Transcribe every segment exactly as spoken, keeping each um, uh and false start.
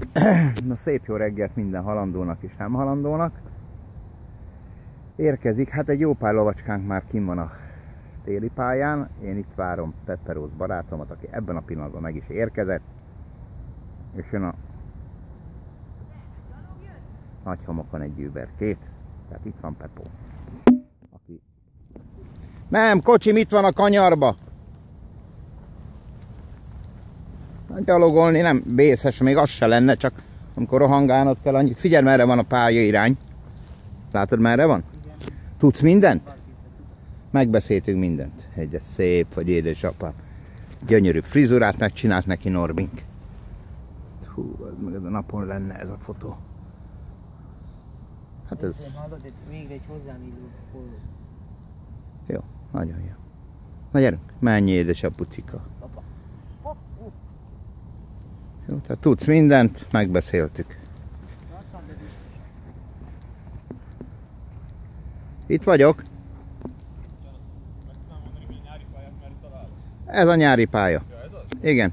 Na szép jó reggelt minden halandónak és nem halandónak. Érkezik, hát egy jó pár lovacskánk már kinn van a téli pályán. Én itt várom Pepperóz barátomat, aki ebben a pillanatban meg is érkezett. És jön a nagy homokon egy überkét. Tehát itt van Pepó. Aki... Nem, kocsim itt van a kanyarba. Gyalogolni nem vészes, még az se lenne, csak amikor rohangálnod kell annyit. Figyelj, merre van a pálya irány. Látod, merre van? Igen. Tudsz mindent? Megbeszéltünk mindent. Egy szép vagy, édesapám. Gyönyörű frizurát megcsinált neki Norbink. Hú, ez meg ez a napon lenne ez a fotó. Hát ez... Hallod, végre egy hozzám illő póló. Jó, nagyon jó. Na gyerünk, menj édesapucika. Jó, tehát tudsz mindent, megbeszéltük. Itt vagyok. Ez a nyári pálya. Igen.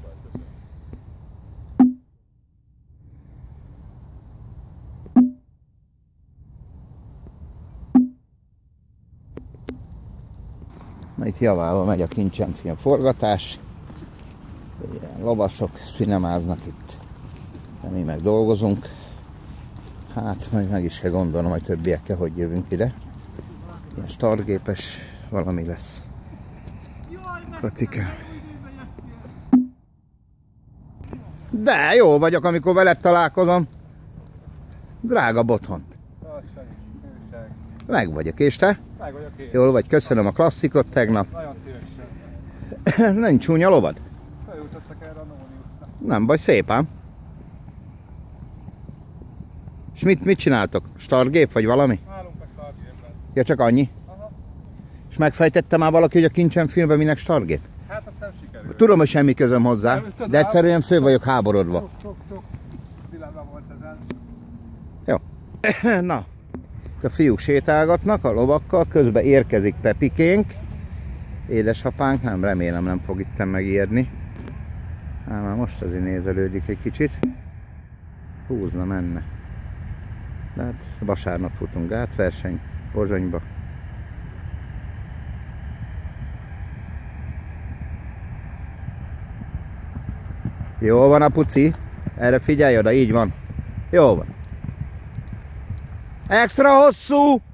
Na itt javával megy a Kincsenfilm forgatás. Ilyen lovasok cinemáznak itt, de mi meg dolgozunk. Hát majd meg is kell gondolnom, hogy többiekkel hogy jövünk ide. Ilyen startgépes valami lesz. Katika. De jó vagyok, amikor veled találkozom. Drága Botthont. Meg vagyok, és te? Meg vagyok én. Jól vagy, köszönöm a klasszikot tegnap. Nagyon szívesen. Nem csúnya lovad? Feljutottak erre a Nóni útra. Nem baj, szép ám. És mit, mit csináltok? Startgép vagy valami? Állunk meg startgépben. Ja, csak annyi? Aha. És megfejtette már valaki, hogy a Kincsenfilmben minek startgép? Hát azt nem sikerült. Tudom, hogy semmi közöm hozzá, de egyszerűen föl vagyok háborodva. Sok, sok, sok dilemma volt ezen. Jó. Na, a fiúk sétálgatnak a lovakkal, közben érkezik Pepikénk. Édesapánk, nem, remélem nem fog itten megijedni. Hát már most azért nézelődik egy kicsit. Húzna, menne. De hát vasárnap futunk gátverseny Pozsonyba. Jó van a puci, erre figyelj oda, így van. Jó van. Extra hosszú!